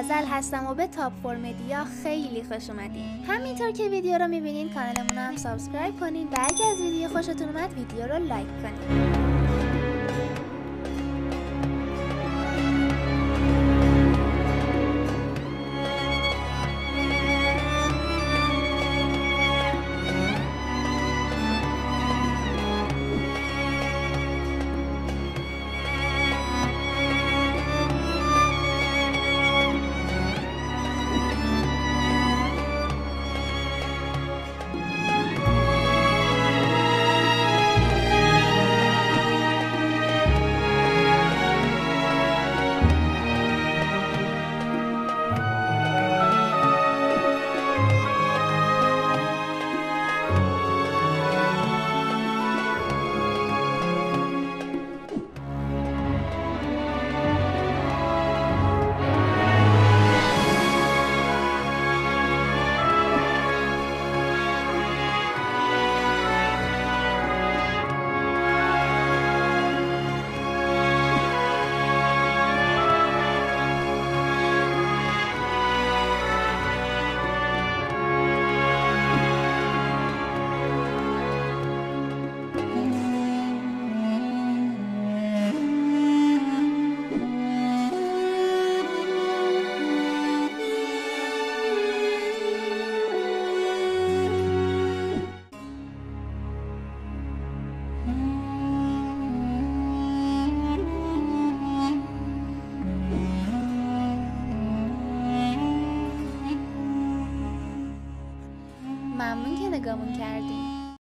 غزل هستم و به تاپ فور مدیا خیلی خوش اومدین. همینطور که ویدیو رو میبینین کانالمون رو هم سابسکرایب کنین و اگه از ویدیو خوشتون اومد ویدیو رو لایک کنین. ممنون که نگاهمون کردین.